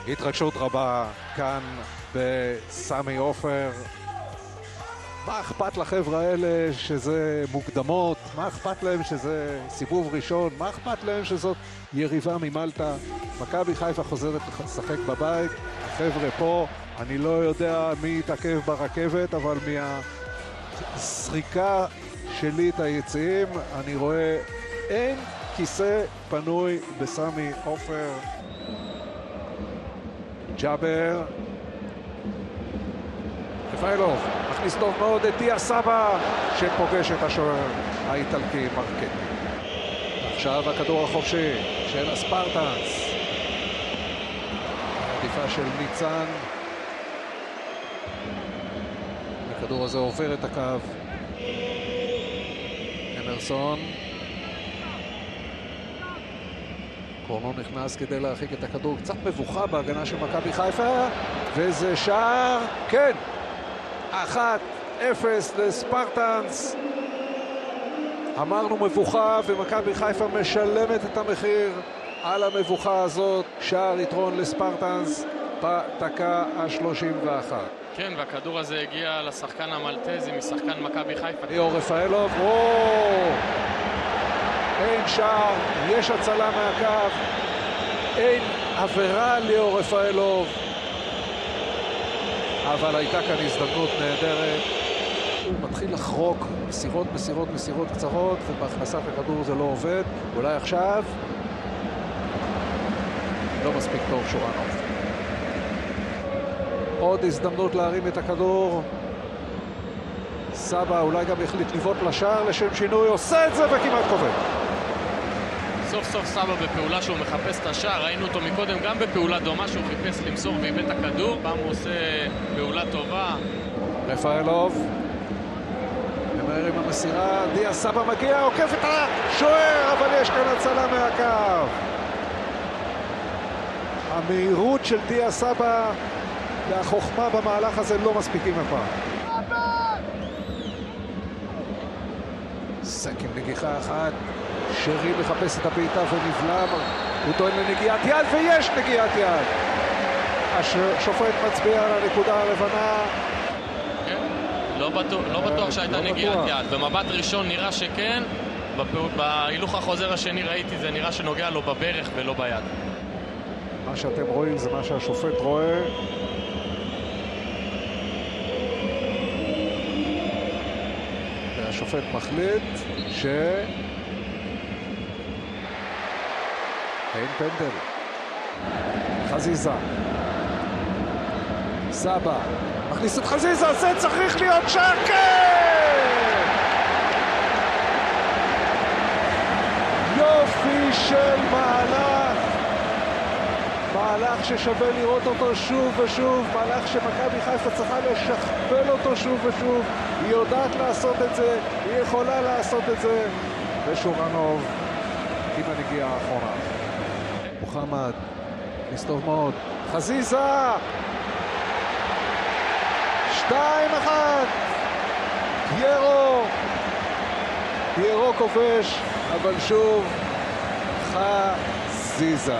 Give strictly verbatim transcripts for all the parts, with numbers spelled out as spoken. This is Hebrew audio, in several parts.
התרגשות רבה כאן בסמי עופר. מה אכפת לחבר'ה האלה שזה מוקדמות? מה אכפת להם שזה סיבוב ראשון? מה אכפת להם שזאת יריבה ממלטה? מכבי חיפה חוזרת לשחק בבית. החבר'ה פה, אני לא יודע מי יתעכב ברכבת, אבל מהסריקה שלי את היציאים אני רואה אין כיסא פנוי בסמי עופר. ג'אבר רפאלוב מכניס טוב מאוד את דיה סבא שפוגש את השוער האיטלקי מרקטי. עכשיו הכדור החופשי של הספרטנס, העדיפה של ניצן. הכדור הזה עובר את הקו. אמרסון קורנו נכנס כדי להרחיק את הכדור. קצת מבוכה בהגנה של מכבי חיפה, וזה שער, כן, אחת אפס לספרטנס. אמרנו מבוכה, ומכבי חיפה משלמת את המחיר על המבוכה הזאת. שער יתרון לספרטנס בדקה ה-שלושים ואחת. כן, והכדור הזה הגיע לשחקן המלטזי משחקן מכבי חיפה. ליאור רפאלוב, וואו! אין שער, יש הצלה מהקו, אין עבירה ליאור רפאלוב, אבל הייתה כאן הזדמנות נהדרת. הוא מתחיל לחרוק מסירות, מסירות, מסירות קצרות, ובהכנסת הכדור זה לא עובד. אולי עכשיו לא מספיק טוב שורנוב. עוד הזדמנות להרים את הכדור. סבא אולי גם החליט לבעוט לשער לשם שינוי, עושה את זה וכמעט קובע. סוף סוף סבא בפעולה שהוא מחפש את השער. ראינו אותו מקודם גם בפעולה דומה שהוא חיפש למסור ואיבד את הכדור. פעם הוא עושה פעולה טובה. רפאלוב ממהר עם המסירה, דיה סבא מגיע, עוקף את השוער, אבל יש כאן הצלה מהקו. המהירות של דיה סבא והחוכמה במהלך הזה לא מספיקים הפעם. סק עם נגיחה אחת, שרי מחפש את הבעיטה ונבלם, הוא טוען לנגיעת יד, ויש נגיעת יד. השופט מצביע על הנקודה הלבנה. כן, לא בטוח, לא בטוח שהייתה נגיעת יד. במבט ראשון נראה שכן, בהילוך החוזר השני ראיתי זה נראה שנוגע לו בברך ולא ביד. מה שאתם רואים זה מה שהשופט רואה. והשופט מחליט ש... אין פנדל. חזיזה. סבא. מכניס את חזיזה, זה צריך להיות שער, כן! יופי של מהלך. מהלך ששווה לראות אותו שוב ושוב. מהלך שמכבי חיפה צריכה לשכפל אותו שוב ושוב. היא יודעת לעשות את זה, היא יכולה לעשות את זה. ושורנוב עם הנגיעה האחרונה. מוחמד, מסתוב מאוד, חזיזה! שתיים אחת! פיירו! פיירו כובש, אבל שוב חזיזה.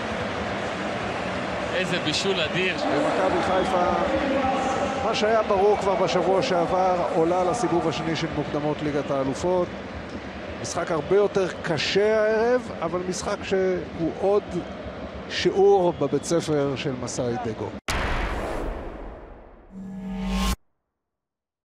איזה בישול אדיר. במכבי חיפה, מה שהיה ברור כבר בשבוע שעבר, עולה לסיבוב השני של מוקדמות ליגת האלופות. משחק הרבה יותר קשה הערב, אבל משחק שהוא עוד שיעור בבית ספר של מסאי דגו.